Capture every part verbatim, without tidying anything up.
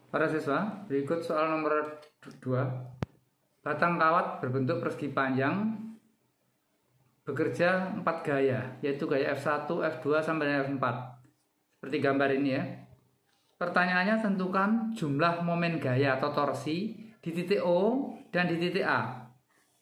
Para siswa, berikut soal nomor dua. Batang kawat berbentuk persegi panjang bekerja empat gaya, yaitu gaya F satu, F dua, sampai F empat. Seperti gambar ini ya. Pertanyaannya, tentukan jumlah momen gaya atau torsi di titik O dan di titik A.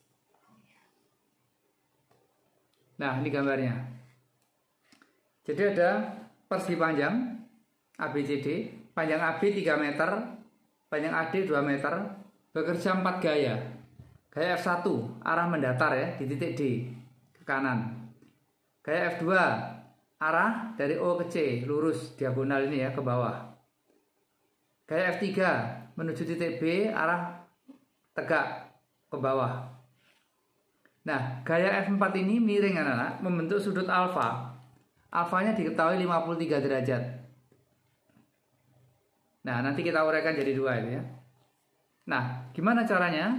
Nah, ini gambarnya. Jadi ada persegi panjang A B C D, panjang A B tiga meter, panjang A D dua meter, bekerja empat gaya. Gaya F satu arah mendatar ya, di titik D ke kanan. Gaya F dua arah dari O ke C, lurus diagonal ini ya, ke bawah. Gaya F tiga menuju titik B, arah tegak ke bawah. Nah, gaya F empat ini miring anak-anak, membentuk sudut alfa. Alfanya diketahui lima puluh tiga derajat. Nah, nanti kita uraikan jadi dua itu ya. Nah, gimana caranya?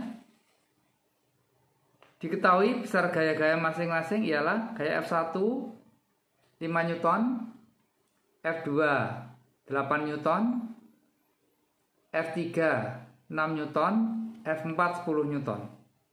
Diketahui besar gaya-gaya masing-masing ialah gaya F satu lima newton, F dua delapan newton, F tiga enam newton, F empat sepuluh newton.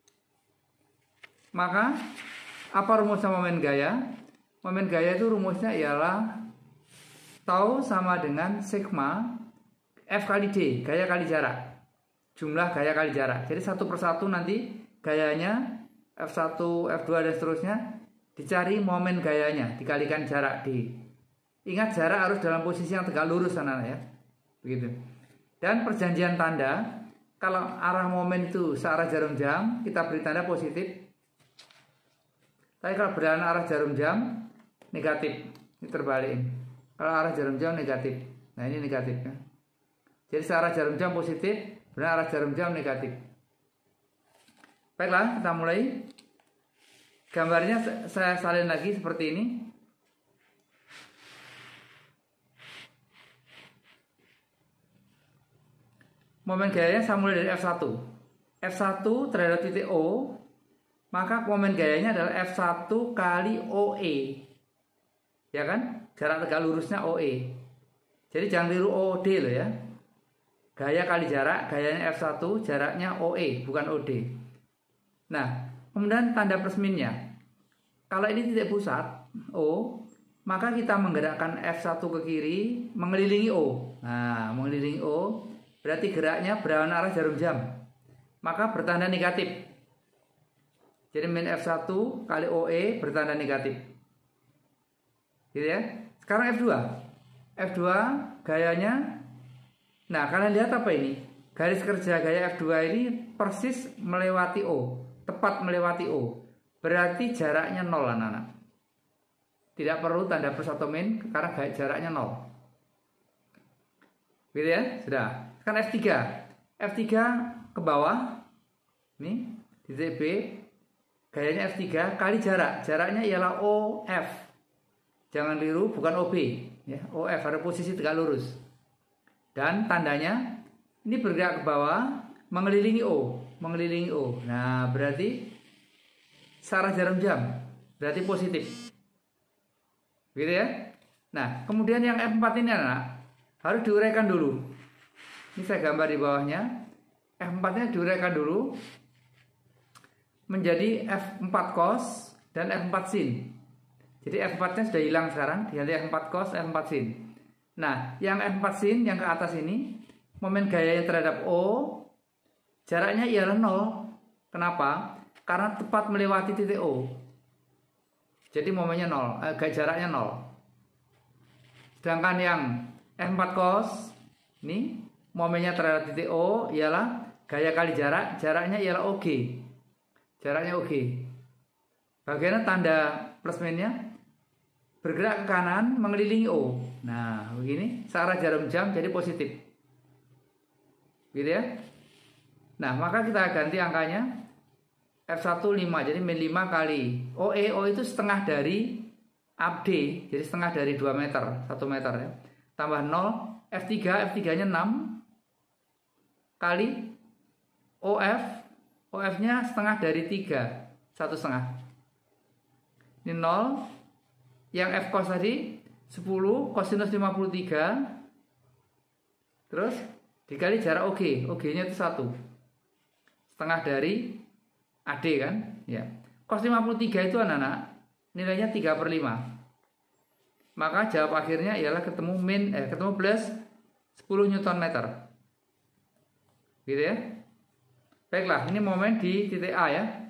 Maka apa rumusnya momen gaya? Momen gaya itu rumusnya ialah tau sama dengan sigma F kali D, gaya kali jarak. Jumlah gaya kali jarak. Jadi satu persatu nanti gayanya F satu, F dua dan seterusnya dicari momen gayanya dikalikan jarak D. Ingat, jarak harus dalam posisi yang tegak lurus anak-anak ya. Begitu. Dan perjanjian tanda, kalau arah momen itu searah jarum jam, kita beri tanda positif. Tapi kalau berlawanan arah jarum jam, negatif. Ini terbalik. Kalau arah jarum jam negatif. Nah, ini negatif ya. Jadi searah jarum jam positif, berlawanan arah jarum jam negatif. Baiklah, kita mulai. Gambarnya saya salin lagi seperti ini. Momen gayanya saya mulai dari F satu. F satu terhadap titik O, maka momen gayanya adalah F satu kali O E. Ya kan? Jarak tegak lurusnya O E. Jadi jangan tiru O D loh ya. Gaya kali jarak, gayanya F satu, jaraknya O E, bukan O D. Nah, kemudian tanda plus minnya. Kalau ini titik pusat O, maka kita menggerakkan F satu ke kiri mengelilingi O. Nah, mengelilingi O berarti geraknya berlawanan arah jarum jam. Maka bertanda negatif. Jadi min F satu kali O E bertanda negatif. Gitu ya. Sekarang F dua. F dua gayanya, nah kalian lihat apa ini? Garis kerja gaya F dua ini persis melewati O. Tepat melewati O. Berarti jaraknya nol anak-anak. Tidak perlu tanda plus atau min karena jaraknya nol. Gitu ya, sudah. Sekarang F tiga. F tiga ke bawah. Ini titik B. Gayanya F tiga kali jarak. Jaraknya ialah O F. Jangan tiru, bukan O B ya. O F ada posisi tegak lurus. Dan tandanya ini bergerak ke bawah mengelilingi O, mengelilingi O. Nah, berarti searah jarum jam, berarti positif. Gitu ya. Nah, kemudian yang F empat ini anak harus diuraikan dulu. Ini saya gambar di bawahnya. F empat-nya diuraikan dulu menjadi F empat cos dan F empat sin. Jadi F empat-nya sudah hilang sekarang, diganti F empat cos, F empat sin. Nah, yang F empat sin yang ke atas ini, momen gayanya terhadap O, jaraknya ialah nol. Kenapa? Karena tepat melewati titik O. Jadi momennya nol, eh, jaraknya nol. Sedangkan yang F empat cos, ini momennya terhadap titik O ialah gaya kali jarak, jaraknya ialah O G. Jaraknya O G. Bagaimana tanda plus minusnya? Bergerak ke kanan mengelilingi O. Nah, begini, searah jarum jam jadi positif. Gitu ya. Nah, maka kita ganti angkanya F satu lima, jadi min lima kali O E. O itu setengah dari A D, jadi setengah dari dua meter, satu meter ya. Tambah nol, F tiga, F tiga-nya enam kali O F. O F-nya setengah dari tiga, satu setengah. Ini nol. Yang F cos tadi sepuluh, kosinus lima puluh tiga. Terus dikali jarak OG. OG-nya itu satu. Setengah dari A D kan? Ya. Cos lima puluh tiga itu anak-anak nilainya tiga per lima. Maka jawab akhirnya ialah ketemu min eh ketemu plus sepuluh newton meter. Gitu ya. Baiklah, ini momen di titik A ya.